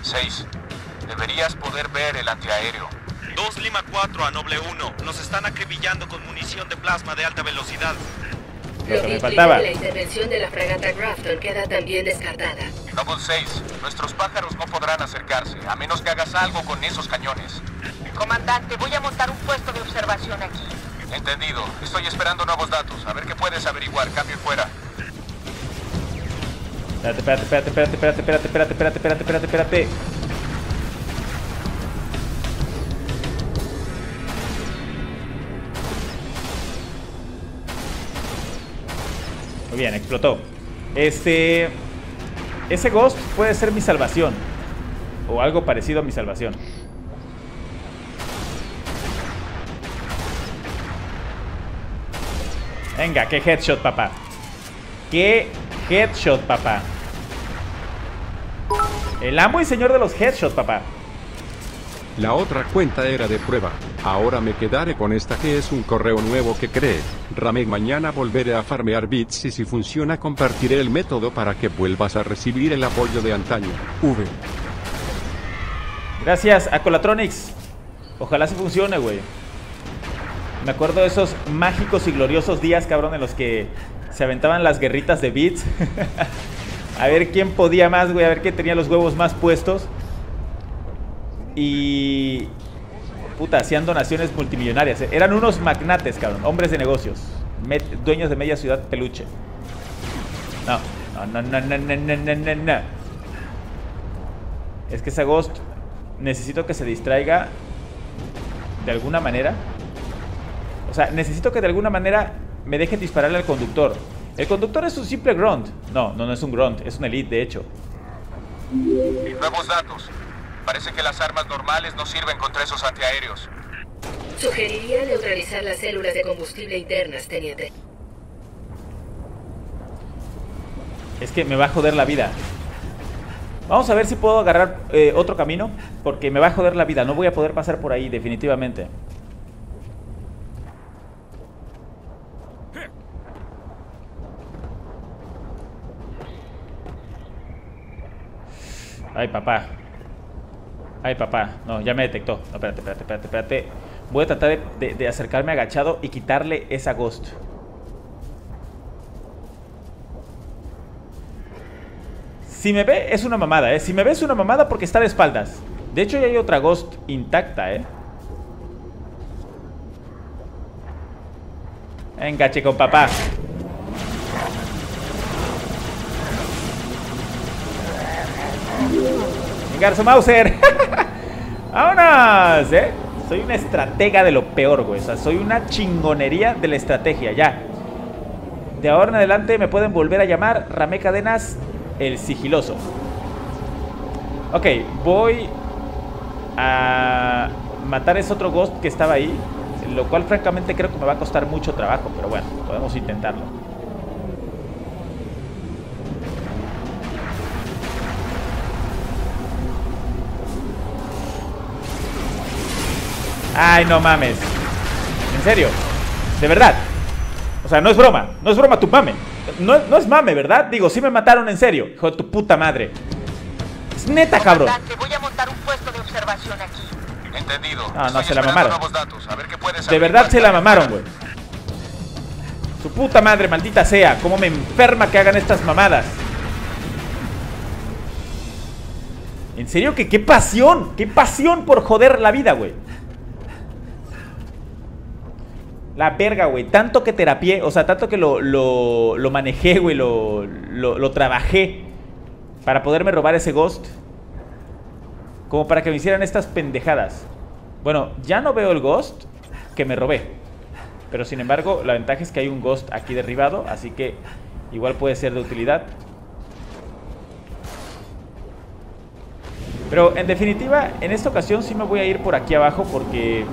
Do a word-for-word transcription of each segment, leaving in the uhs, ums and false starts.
seis. Deberías poder ver el antiaéreo. dos Lima cuatro a Noble uno. Nos están acribillando con munición de plasma de alta velocidad. Lo que me faltaba. La intervención de la fragata Grafton queda también descartada. Noble seis, nuestros pájaros no podrán acercarse, a menos que hagas algo con esos cañones. Comandante, voy a montar un puesto de observación aquí. Entendido. Estoy esperando nuevos datos. A ver qué puedes averiguar. Cambio y fuera. Espérate, espérate, espérate, espérate, espérate, espérate, espérate, espérate, espérate, espérate. Muy bien, explotó. Este... Ese Ghost puede ser mi salvación. O algo parecido a mi salvación. Venga, qué headshot, papá. Qué headshot, papá. El amo y señor de los headshots, papá. La otra cuenta era de prueba. Ahora me quedaré con esta que es un correo nuevo que cree. Ramek, mañana volveré a farmear bits y si funciona compartiré el método para que vuelvas a recibir el apoyo de antaño. V. Gracias, Acolatronics. Ojalá sí funcione, güey. Me acuerdo de esos mágicos y gloriosos días, cabrón, en los que se aventaban las guerritas de bits. A ver quién podía más, güey. A ver quién tenía los huevos más puestos. Y... puta, hacían donaciones multimillonarias. Eran unos magnates, cabrón. Hombres de negocios. Met dueños de media ciudad peluche. No. No, no, no, no, no, no, no, no. Es que ese Ghost necesito que se distraiga de alguna manera. O sea, necesito que de alguna manera me dejen dispararle al conductor. El conductor es un simple grunt. No, no, no es un grunt, es un elite, de hecho. Nuevos datos. Parece que las armas normales no sirven contra esos antiaéreos. Sugeriría neutralizar las células de combustible internas, teniente. Es que me va a joder la vida. Vamos a ver si puedo agarrar eh, otro camino, porque me va a joder la vida. No voy a poder pasar por ahí, definitivamente. Ay, papá. Ay, papá. No, ya me detectó. No, espérate, espérate, espérate, espérate. Voy a tratar de, de, de acercarme agachado y quitarle esa Ghost. Si me ve, es una mamada, ¿eh? Si me ve, es una mamada porque está de espaldas. De hecho, ya hay otra Ghost intacta, ¿eh? Venga, chico, papá. Venga, su Mauser. ¡Vámonos! ¿Eh? Soy una estratega de lo peor, güey. O sea, soy una chingonería de la estrategia, ya. De ahora en adelante me pueden volver a llamar Ramek Cadenas el sigiloso. Ok, voy a matar a ese otro Ghost que estaba ahí. Lo cual francamente creo que me va a costar mucho trabajo. Pero bueno, podemos intentarlo. Ay, no mames. En serio, de verdad. O sea, no es broma, no es broma tu mame. No, no es mame, ¿verdad? Digo, sí me mataron en serio. Hijo de tu puta madre. Es neta, cabrón. Voy a montar un puesto de observación aquí. Entendido. No, no, se la mamaron. Datos. A ver qué puedes de verdad se la mamaron, güey. Su puta madre, maldita sea. Cómo me enferma que hagan estas mamadas. En serio, que qué pasión. Qué pasión por joder la vida, güey. La verga, güey. Tanto que terapié, o sea, tanto que lo, lo, lo manejé, güey. Lo, lo, lo trabajé para poderme robar ese Ghost. Como para que me hicieran estas pendejadas. Bueno, ya no veo el Ghost que me robé. Pero sin embargo, la ventaja es que hay un Ghost aquí derribado. Así que igual puede ser de utilidad. Pero en definitiva, en esta ocasión sí me voy a ir por aquí abajo porque...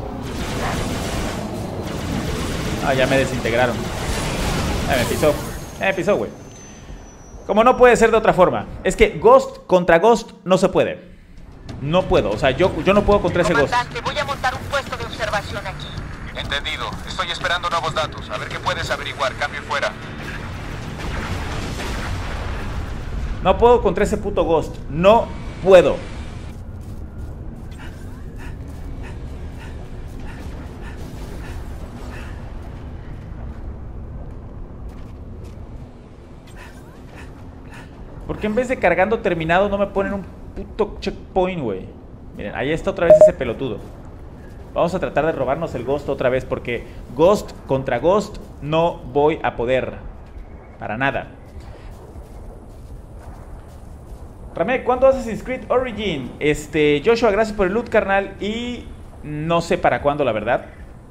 Ah, ya me desintegraron. Ya me pisó. Ya me pisó, güey. Como no puede ser de otra forma. Es que Ghost contra Ghost no se puede. No puedo, o sea, yo, yo no puedo contra ese Ghost. Voy a montar un puesto de observación aquí. Entendido. Estoy esperando nuevos datos. A ver qué puedes averiguar. Cambio y fuera. No puedo contra ese puto Ghost. No puedo. ¿Por qué en vez de cargando terminado no me ponen un puto checkpoint, güey? Miren, ahí está otra vez ese pelotudo. Vamos a tratar de robarnos el Ghost otra vez, porque Ghost contra Ghost no voy a poder. Para nada. Ramé, ¿cuándo Assassin's Creed Origin? Este, Joshua, gracias por el loot, carnal. Y no sé para cuándo, la verdad.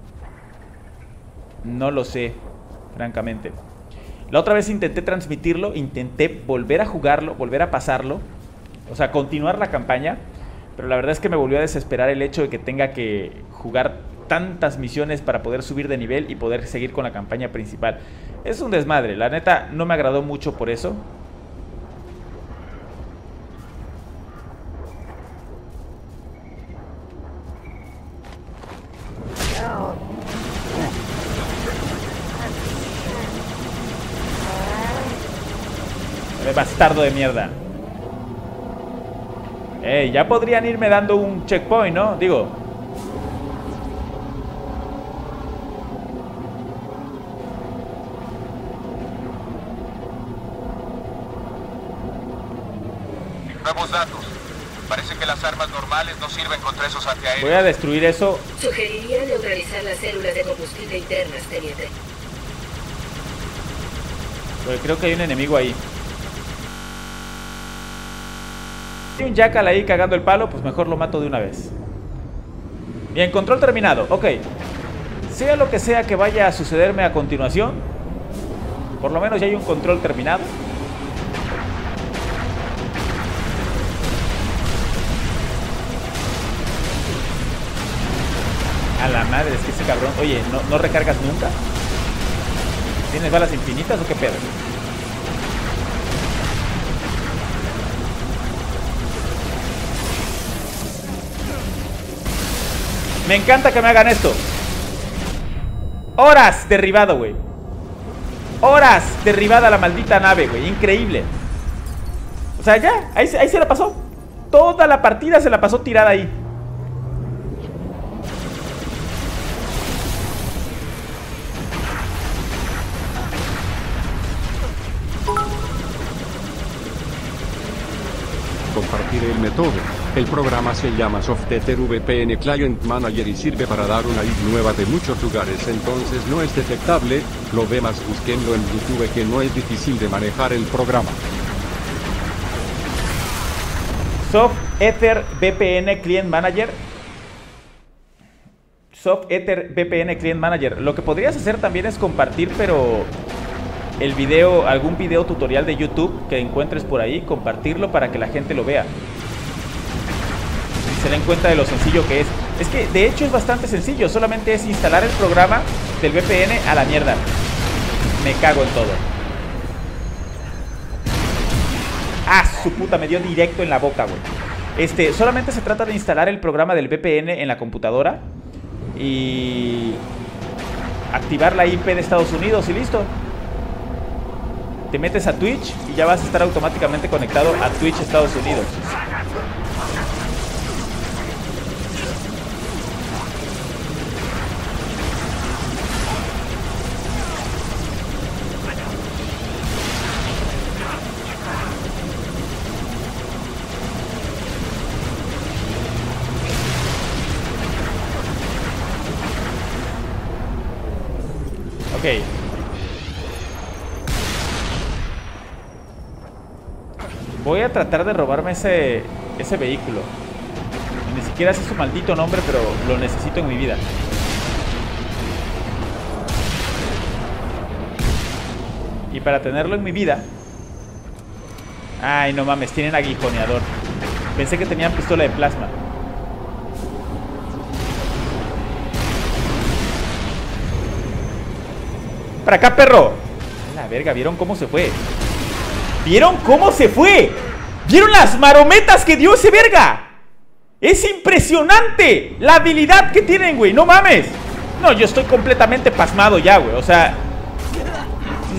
No lo sé, francamente. La otra vez intenté transmitirlo, intenté volver a jugarlo, volver a pasarlo, o sea, continuar la campaña, pero la verdad es que me volvió a desesperar el hecho de que tenga que jugar tantas misiones para poder subir de nivel y poder seguir con la campaña principal. Es un desmadre, la neta no me agradó mucho por eso. Bastardo de mierda. Eh, ya podrían irme dando un checkpoint, ¿no? Digo. Nuevos datos. Parece que las armas normales no sirven contra esos antiaéreos. Voy a destruir eso. Sugeriría neutralizar las células de combustible internas, teniente. Porque creo que hay un enemigo ahí. Hay un jackal ahí cagando el palo, pues mejor lo mato de una vez. Bien, control terminado, ok. Sea lo que sea que vaya a sucederme a continuación, por lo menos ya hay un control terminado. A la madre, es que ese cabrón. Oye, ¿no, no recargas nunca? ¿Tienes balas infinitas o qué pedo? Me encanta que me hagan esto. Horas derribado, güey. Horas derribada la maldita nave, güey. Increíble. O sea, ya, ahí, ahí se la pasó. Toda la partida se la pasó tirada ahí. Compartir el método. El programa se llama Softetr V P N Client Manager y sirve para dar una I D nueva de muchos lugares, entonces no es detectable. Lo demás búsquenlo en YouTube, que no es difícil de manejar el programa. Softetr V P N Client Manager. Softetr V P N Client Manager. Lo que podrías hacer también es compartir, pero el video, algún video tutorial de YouTube que encuentres por ahí, compartirlo para que la gente lo vea. Se den cuenta de lo sencillo que es. Es que de hecho es bastante sencillo. Solamente es instalar el programa del V P N a la mierda. Me cago en todo. Ah, su puta, me dio directo en la boca, güey. Este, solamente se trata de instalar el programa del V P N en la computadora y activar la I P de Estados Unidos y listo. Te metes a Twitch y ya vas a estar automáticamente conectado a Twitch Estados Unidos. Ok. Voy a tratar de robarme ese, ese vehículo. Ni siquiera sé su maldito nombre, pero lo necesito en mi vida. Y para tenerlo en mi vida... Ay, no mames, tienen aguijoneador. Pensé que tenían pistola de plasma. ¡Para acá, perro! La verga, ¿vieron cómo se fue? ¿Vieron cómo se fue? ¿Vieron las marometas que dio ese verga? ¡Es impresionante! La habilidad que tienen, güey, no mames. No, yo estoy completamente pasmado ya, güey, o sea...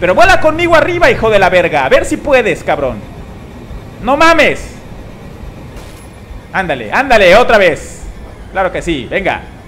Pero vuela conmigo arriba, hijo de la verga. A ver si puedes, cabrón. No mames. Ándale, ándale, otra vez. Claro que sí, venga.